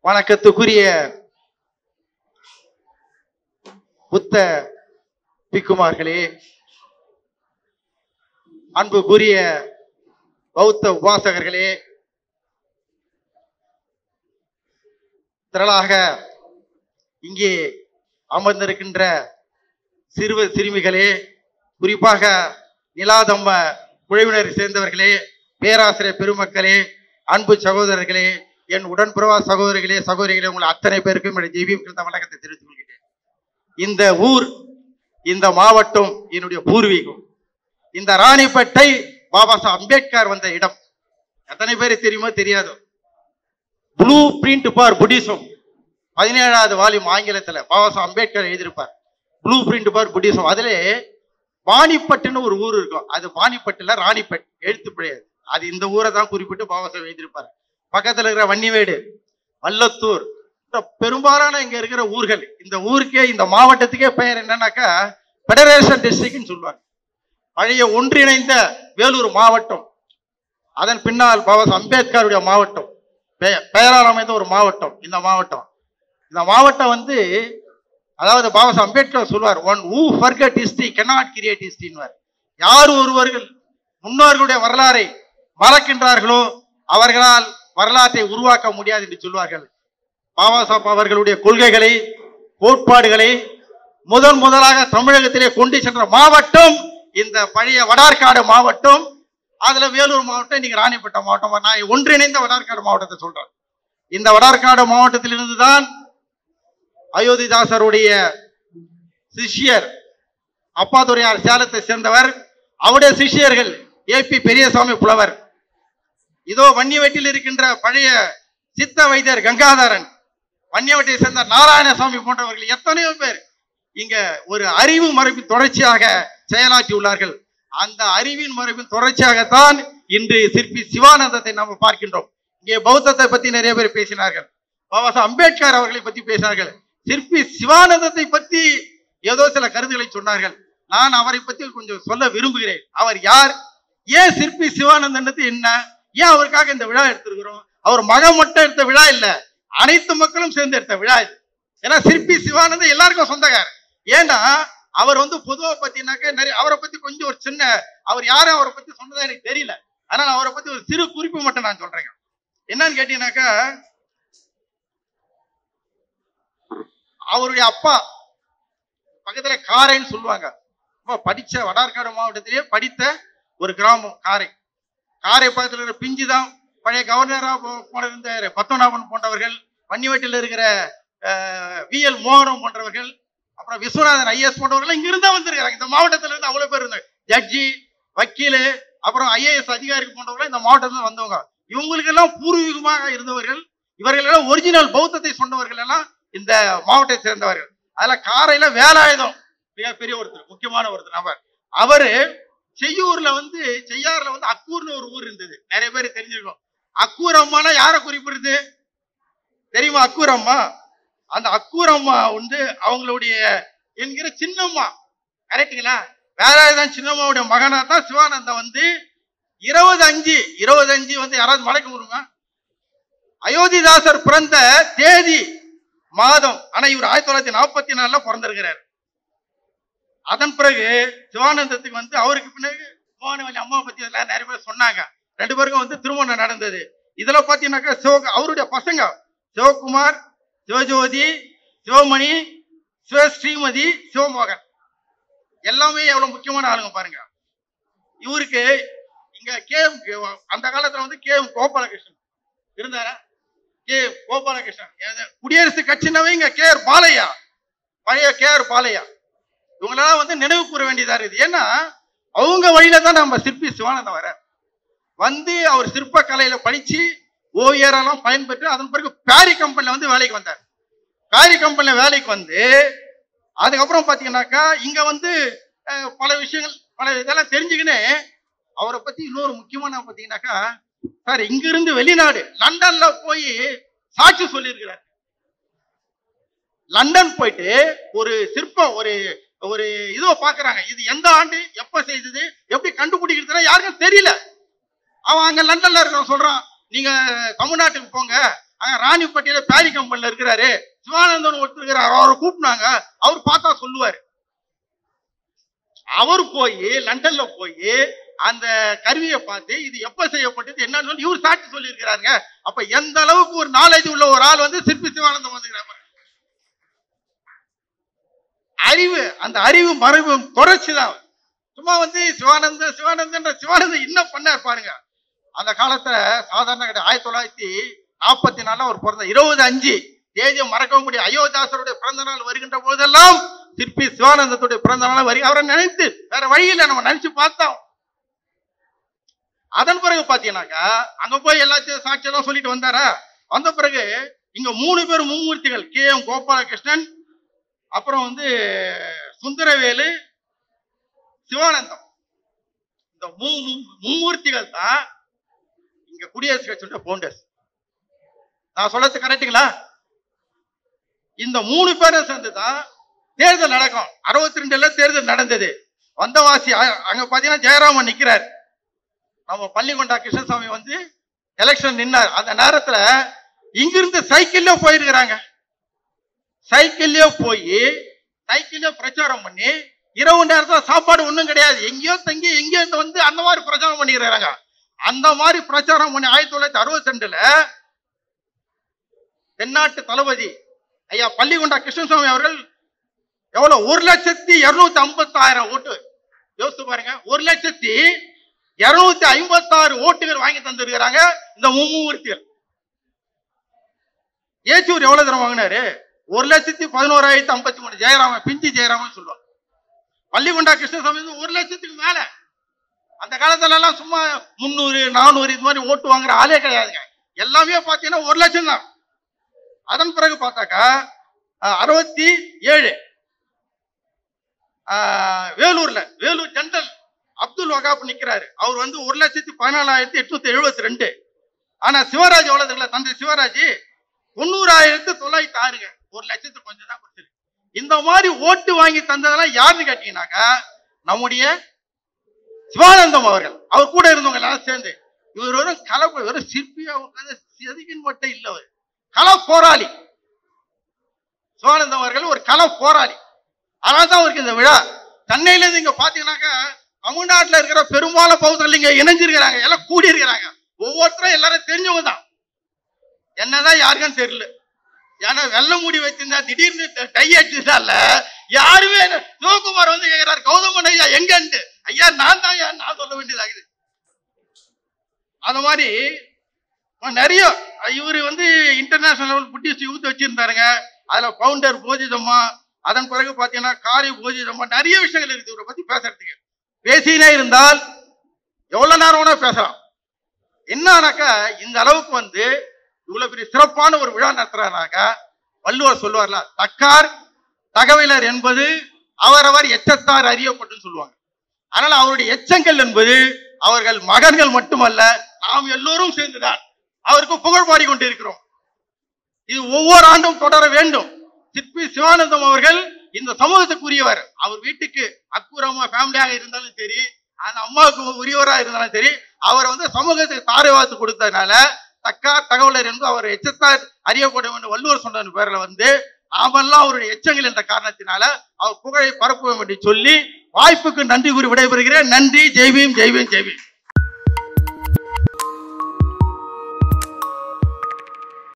வணக்கத்துக்குரிய புத்த பிக்குமார்களே, அன்புக்குரிய பௌத்த உபாசகர்களே, திரளாக இங்கே அமர்ந்திருக்கின்ற சிறுவர் சிறுமிகளே, குறிப்பாக நிலாதம்ம குழுவினரை சேர்ந்தவர்களே, பேராசிரியர் பெருமக்களே, அன்பு சகோதரர்களே, என் உடன்பிறவா சகோதரிகளே, சகோதரிகளே, உங்களை அத்தனை பேருக்கும் என்னுடைய ஜெய்பீம் கிருந்த வணக்கத்தை தெரிவித்துக் கொள்கிறேன். இந்த ஊர், இந்த மாவட்டம் என்னுடைய பூர்வீகம். இந்த ராணிப்பேட்டை பாபா சாஹேப் அம்பேத்கர் வந்த இடம். எத்தனை பேர் தெரியுமோ தெரியாதோ. ப்ளூ பிரிண்ட் ஃபார் புத்திசம் 17வது வால்யூம் ஆங்கிலத்தில் பாபா சாஹேப் அம்பேத்கர் எழுதியிருப்பார். Blueprint for Buddhism. அதுல வாணிப்பட்டுன்னு ஒரு ஊர் இருக்கும். அது வாணிப்பட்டுல ராணிப்பேட் எழுத்து பிழையாது. அது இந்த ஊரை தான் குறிப்பிட்டு பாபா சாஹேப் எழுதியிருப்பார். பக்கத்தில் இருக்கிற வன்னிவேடு, வல்லத்தூர், பெரும்பாலான இங்க இருக்கிற ஊர்கள், இந்த ஊருக்கே, இந்த மாவட்டத்துக்கே பெயர் என்னன்னாக்கா பெடரேஷன் டிஸ்ட்ரிக்ட்னு சொல்லுவாங்க. பழைய ஒன்றிணைந்த வேலூர் மாவட்டம். அதன் பின்னால் பாபா சாஹேப் அம்பேத்கருடைய மாவட்டம், பெயரால் அமைந்த ஒரு மாவட்டம் இந்த மாவட்டம். இந்த மாவட்டம் வந்து, அதாவது பாபா சாஹேப் அம்பேத்கர் சொல்வார், one who forget history cannot create history. யார் ஒருவர்கள் முன்னோர்களுடைய வரலாறை மறக்கின்றார்களோ அவர்களால் வரலாற்றை உருவாக்க முடியாது என்று சொல்வார்கள். பாபா சாஹேப் அவர்களுடைய கொள்கைகளை, கோட்பாடுகளை முதலாக தமிழகத்திலே கொண்டு சென்ற மாவட்டம் இந்த பழைய வடார்காடு மாவட்டம். அதுல வேலூர் மாவட்டம், இன்னைக்கு ராணிப்பேட்டை மாவட்டம். நான் ஒன்றிணைந்த வடார்காடு மாவட்டத்தை சொல்றேன். இந்த வடார்காடு மாவட்டத்திலிருந்து தான் அயோத்திதாசருடைய சிஷ்யர் அப்பாதுரையார் சேலத்தை சேர்ந்தவர். அவருடைய சிஷ்யர்கள் ஏபி பெரியசாமி புலவர். இதோ வன்னியவட்டில் இருக்கின்ற பழைய சித்த வைத்தியர் கங்காதரன், வன்னியவட்டியை சேர்ந்த நாராயணசாமி போன்றவர்கள் எத்தனையோ பேர் இங்க ஒரு அறிவு மரபின் தொடர்ச்சியாக செயலாற்றி உள்ளார்கள். அந்த அறிவின் மரபின் தொடர்ச்சியாகத்தான் இன்று சிற்பி சிவானந்தத்தை நாம் பார்க்கின்றோம். இங்கே பௌத்தத்தை பத்தி நிறைய பேர் பேசினார்கள். பாபா சாஹேப் அம்பேத்கர் அவர்களை பத்தி பேசினார்கள். சிற்பி சிவானந்தத்தை பத்தி ஏதோ சில கருத்துக்களை சொன்னார்கள். நான் அவரை பத்தி கொஞ்சம் சொல்ல விரும்புகிறேன். அவர் யார், ஏன் சிற்பி சிவானந்தன் என்ன, ஏன் அவருக்காக இந்த விழா எடுத்திருக்கிறோம்? அவர் மகன் மட்டும் எடுத்த விழா இல்ல, அனைத்து மக்களும் சேர்ந்து எடுத்த விழா இது. ஏன்னா சிற்பி சிவானந்தன் எல்லாருக்கும் சொந்தக்காரர். ஏன்னா அவர் வந்து பொதுவா பத்தினாக்க நிறைய, அவரை பத்தி கொஞ்சம் ஒரு சின்ன, அவர் யாரும் அவரை பத்தி சொன்னதா எனக்கு தெரியல. அதனால அவரை பத்தி ஒரு சிறு குறிப்பு மட்டும் நான் சொல்றேன். என்னன்னு கேட்டீங்கன்னாக்கா, அவருடைய அப்பா பக்கத்துல காரைன்னு சொல்லுவாங்க. படிச்ச வடார்காடு மாவட்டத்திலேயே படித்த ஒரு கிராமம் காரை. காரை பக்கத்தில் இருக்கிற பிஞ்சு தான் பழைய கவர்னரா இருந்த பத்மநாபன் போன்றவர்கள், வன்னியவட்டில் இருக்கிற VL மோகனம் போன்றவர்கள், அப்புறம் விஸ்வநாதன் IAS போன்றவர்கள் இங்க இருந்தா வந்திருக்காங்க. இந்த மாவட்டத்துல இருந்து அவ்வளவு பேர் இருந்தாங்க. ஜட்ஜி, வக்கீலு, அப்புறம் IAS அதிகாரி போன்றவர்கள் இந்த மாவட்டத்தில் வந்தவங்க. இவங்களுக்கு எல்லாம் பூர்வீகமாக இருந்தவர்கள். இவர்கள் எல்லாம் ஒரிஜினல் பௌத்தத்தை சொன்னவர்கள் எல்லாம் இந்த மாவட்டத்தை சேர்ந்தவர்கள். அதுல காரையில வேலாயுதம் மிகப்பெரிய ஒருத்தர், முக்கியமான ஒருத்தர் நபர். அவரு செய்யூர்ல வந்து, செய்யாறுல வந்து அக்கூர்னு ஒரு ஊர் இருந்தது. நிறைய பேர் தெரிஞ்சிருக்கும். அக்கூர் அம்மானா யாரை குறிப்பிடுது தெரியுமா? அக்கூர் அம்மா. அந்த அக்கூர் அம்மா வந்து அவங்களுடைய என்கிற சின்னம்மா. கரெக்டுங்களா? வேலாயுதம் சின்னம்மாவுடைய மகனா தான் சிவானந்தம் வந்து 25 வந்து யாராவது மலைக்கு வருங்க. அயோத்திதாசர் பிறந்த தேதி மாதம், ஆனா இவர் 1944 பிறந்திருக்கிறார். அதன் பிறகு சிவானந்தத்துக்கு வந்து, அவருக்கு பிறகு மோகனவல்லி அம்மா பத்தி எல்லாம் நிறைய பேர் சொன்னாங்க. 2 பேருக்கும் வந்து திருமணம் நடந்தது. இதுல பாத்தீங்கன்னாக்கா அவருடைய பசங்க சிவகுமார், சிவஜோதி, சிவமணி, ஸ்ரீமதி, சிவமோகன், எல்லாமே எவ்வளவு முக்கியமான ஆளுங்க பாருங்க. இவருக்கு இங்க அந்த காலத்துல வந்து கோபாலகிருஷ்ணன் இருந்தாரா? கோபாலகிருஷ்ணன் குடியரசு கட்சினாவே இங்க பாலையா, பழைய பாலையா, இவங்களெல்லாம் வந்து நினைவு கூற வேண்டியதா இருக்குது. ஏன்னா அவங்க வழியில தான் நம்ம சிற்பி சிவானந்தம் வர வந்து, அவர் சிற்ப கலையில படிச்சு ஓவியரெல்லாம் பயன்பெற்று அதன் பிறகு பேரி கம்பெனில வந்து வேலைக்கு வந்தார். பேரி கம்பெனில வேலைக்கு வந்து அதுக்கப்புறம் பாத்தீங்கன்னாக்கா இங்க வந்து பல விஷயங்கள், பல இதெல்லாம் தெரிஞ்சுக்கின்னு அவரை பத்தி இன்னொரு முக்கியமான பாத்தீங்கன்னாக்கா, சார் இங்கிருந்து வெளிநாடு லண்டன்ல போய் சாட்சி சொல்லியிருக்கிறார். லண்டன் போயிட்டு ஒரு சிற்பம், ஒரு இதோ பாக்குறாங்க. இது எந்த ஆண்டு, எப்ப செய்தது, எப்படி கண்டுபிடிக்கிறது யாருக்கும் தெரியல. அவன் அங்க லண்டன்ல இருக்கிற சொல்றான், நீங்க தமிழ்நாட்டுக்கு போங்க, அங்க ராணிப்பட்டியில பேரி கம்பெனில இருக்கிறாரு, சிவானந்தன் ஒருத்தர் இருக்கிறாரு, அவரை கூப்பிட்டாங்க. அவர் பார்த்தா சொல்லுவாரு. அவர் போய் லண்டன்ல போய் அந்த கருவியை பார்த்து இது எப்ப செய்யப்பட்டது என்னன்னு சொல்லி இவர் சாட்சி சொல்லி இருக்கிறாருங்க. அப்ப எந்த அளவுக்கு ஒரு நாலேஜ் உள்ள ஒரு ஆள் வந்து சிற்பி சிவானந்தம் வந்துக்கிறாங்க. அறிவு, அந்த அறிவு மறைவு தொடர்ச்சி தான். சும்மா வந்து சிவானந்தன் என்ன பண்ணார் பாருங்க. அந்த காலத்துல சாதாரண கிடையாது. 1944 அவர் பிறந்த 25 தேதியை மறக்க முடியும். அயோத்தியாசருடைய பிறந்த நாள் வருகின்ற போதெல்லாம் சிற்பி சிவானந்தத்துடைய பிறந்த நாள் வருக அவரை நினைத்து வேற வழியில் நம்ம நினைச்சு பார்த்தோம். அதன் பிறகு பாத்தீங்கன்னாக்கா அங்க போய் எல்லாத்தையும் சாட்சியெல்லாம் சொல்லிட்டு வந்தாரா. வந்த பிறகு இங்க 3 பேர் மும்மூர்த்திகள், KM கோபாலகிருஷ்ணன், அப்புறம் வந்து சுந்தரவேலு, சிவானந்தம். இந்த மும்மூர்த்திகள் தான் இங்க குடியரசு கட்சியோட பவுண்டர்ஸ். நான் சொல்றது கரெக்டுங்களா? இந்த 3 பேரும் சேர்ந்துதான் தேர்தல் நடக்கும். 62ல தேர்தல் நடந்தது. வந்தவாசி அங்க பாத்தீங்கன்னா ஜெயராமன் நிக்கிறார். நம்ம பள்ளிகொண்டா கிருஷ்ணசாமி வந்து எலெக்ஷன் நின்னார். அந்த நேரத்துல இங்கிருந்து சைக்கிள்ல போயிருக்கிறாங்க. சைக்கிள்லயே போய் சைக்கிள்ல பிரச்சாரம் பண்ணி இரவு நேரத்துல சாப்பாடு ஒண்ணும் கிடையாது, எங்கேயோ தங்கி எங்கேயோ வந்து அந்த மாதிரி பிரச்சாரம் பண்ணிக்கிறாங்க. அந்த மாதிரி பிரச்சாரம் பண்ணி 1962ல தென்னாட்டு தளபதி ஐயா பள்ளிகொண்டா கிருஷ்ணசாமி அவர்கள் எவ்வளவு 1,256,000 ஓட்டு. யோசித்து பாருங்க, 1,256,000 ஓட்டுகள் வாங்கி தந்திருக்கிறாங்க இந்த மும்மூர்த்திகள். ஏச்சூர் எவ்வளவு தரம் வாங்கினாரு? 1,11,053. ஜெயராமன், பிஞ்சி ஜெயராமன் சொல்லுவாங்க. பள்ளிகொண்டா கிருஷ்ணசாமி 1,00,000க்கு மேல. அந்த காலத்துல எல்லாம் சும்மா 300, 400 இது மாதிரி ஓட்டு வாங்குற ஆளே கிடையாதுங்க. எல்லாமே பாத்தீங்கன்னா 1,00,000 தான். அதன் பிறகு பார்த்தாக்கா 67 வேலூர் ஜெனரல் அப்துல் வகாப் நிக்கிறாரு. அவர் வந்து 1,14,872. ஆனா சிவராஜ் எவ்வளவு தெரியல, தந்தை சிவராஜ் 90,906. 1,00,000 கொஞ்சம் தான் கொடுத்துருக்கு. இந்த மாதிரி ஓட்டு வாங்கி தந்ததெல்லாம் யாருன்னு கேட்டீங்கன்னாக்கா நம்முடைய சிவானந்தம் அவர்கள். அவர் கூட இருந்தவங்க எல்லாம் சேர்ந்து. இவர் வெறும் சிற்பியா உட்காந்து செதுக்கின் மட்டும் இல்ல, அவர் கள போராளி. சிவானந்தம் அவர்கள் ஒரு கள போராளி. அதனால்தான் அவருக்கு இந்த விழா. சென்னையில இருந்து இங்க பாத்தீங்கன்னாக்கா தமிழ்நாட்டில் இருக்கிற பெரும்பாலும் பௌத்தர்கள் இங்க இணைஞ்சிருக்கிறாங்க, எல்லாம் கூடி இருக்கிறாங்க. ஒவ்வொருத்தரும் எல்லாரும் தெரிஞ்சவங்க தான். என்னதான் யாருக்கும் தெரியல. ஏன்னா வெள்ள மூடி வச்சிருந்தா திடீர்னு டை அடிச்சுட்டால யாருமே. சிவகுமார் வந்து கேட்கிறார், கௌதமன் ஐயா எங்கன்ட்டு. ஐயா நான் தான் நான் சொல்ல வேண்டியதாகுது. அந்த மாதிரி நிறைய இவரு வந்து இன்டர்நேஷனல் புத்திஸ்ட் யூத் வச்சிருந்தாருங்க. அதுல பவுண்டர் போதிதம்மா, அதன் பிறகு பாத்தீங்கன்னா காரி போதிதம்மா, நிறைய விஷயங்கள் இருக்கு இவரை பத்தி பேசுறதுக்கு. பேசினே இருந்தால் எவ்வளவு நேரம் வேணா பேசலாம். என்னன்னாக்கா இந்த அளவுக்கு வந்து இவ்வளவு பெரிய சிறப்பான ஒரு விழா நடத்துறாங்க. வள்ளுவர் சொல்லுவார்ல, தக்கார் தகவலர் என்பது அவரவர் எச்சத்தார் அறியப்பட்டு சொல்லுவாங்க. அதனால அவருடைய எச்சங்கள் என்பது அவர்கள் மகன்கள் மட்டுமல்ல, நாம் எல்லோரும் சேர்ந்துதான் அவருக்கு புகழ் பாடி கொண்டிருக்கிறோம். இது ஒவ்வொரு ஆண்டும் தொடர வேண்டும். சிற்பி சிவானந்தம் அவர்கள் இந்த சமூகத்துக்குரியவர். அவர் வீட்டுக்கு அக்குரமா ஃபேமிலியாக இருந்தாலும் சரி, அந்த அம்மாவுக்கு உரியவராக இருந்தாலும் சரி, அவர் வந்து சமூகத்துக்கு தாரை வாத்து கொடுத்ததுனால தக்கார் தகவலர் என்று அவர் எச்சத்தார் அறியப்படும் என்று வள்ளுவர் சொன்ன பேர்ல வந்து நாமெல்லாம் அவருடைய எச்சங்கள் என்ற காரணத்தினால அவர் புகழை பரப்புவோம் என்று சொல்லி வாய்ப்புக்கு நன்றி கூறி விடைபெறுகிறேன். நன்றி. ஜெய்பீம், ஜெய்பீம், ஜெய்பீம்.